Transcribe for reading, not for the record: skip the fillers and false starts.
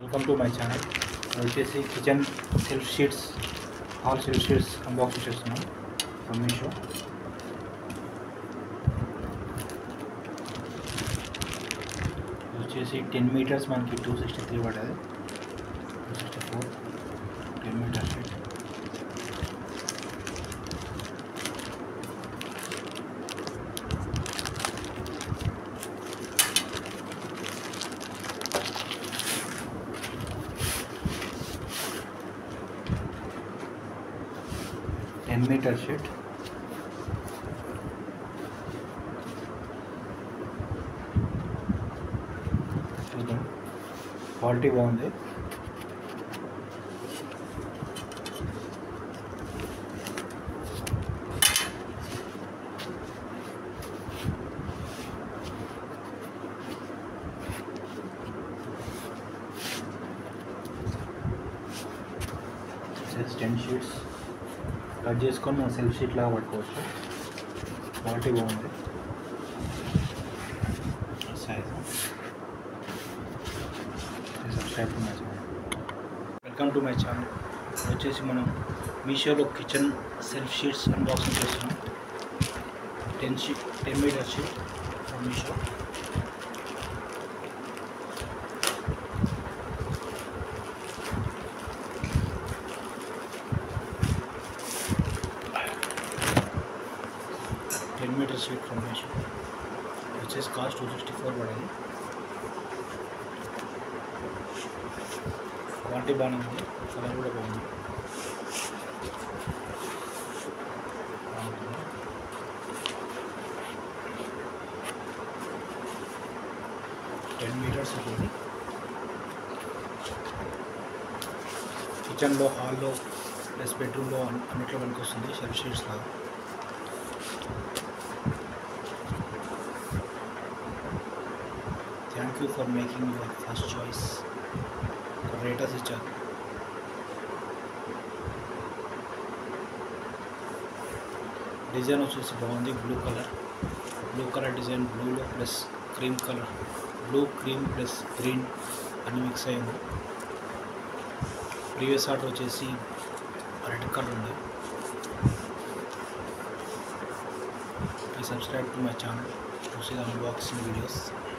Welcome to my channel. వచ్చేసి kitchen shelf sheets, all shelf sheets unboxing చేస్తున్నాం from Meesho. వచ్చేసి 10 meters మనకి 263 పడ్డది, 264 10 మీటర్ షీట్. మీటర్ షీట్ చూద్దాం, క్వాలిటీ బాగుంది. జస్ట్ 10 షీట్స్ కట్ చేసుకొని మనం సెల్ఫ్ షీట్ లాగా పట్టుకోవచ్చు. క్వాలిటీ బాగుంది. Size subscribe to my channel. Welcome to my channel. వచ్చేసి మనం మీషోలో కిచెన్ సెల్ఫ్ షీట్స్ అన్బాక్సింగ్ చేస్తున్నాం. 10 meter sheet from Meesho. Meter sheet from Meesho వచ్చేసి కాస్ట్ 264 పడింది. క్వాలిటీ బాగానే ఉంది, కలర్ కూడా బాగుంది. 10 మీటర్స్ ఉంటుంది. కిచెన్లో, హాల్లో ప్లస్ బెడ్రూమ్లో అన్నిట్లో మనకు వస్తుంది సెల్ఫ్ షీట్స్ లాగా. Thank you for making your first choice. Rate us each other. Design వచ్చేసి బాగుంది. బ్లూ కలర్ డిజైన్, బ్లూలో plus cream colour, blue cream plus green అన్ని మిక్స్ అయింది. ప్రీవియస్ ఆర్డర్ వచ్చేసి రెడ్ కలర్ ఉంది. Please subscribe to my channel to see the unboxing videos.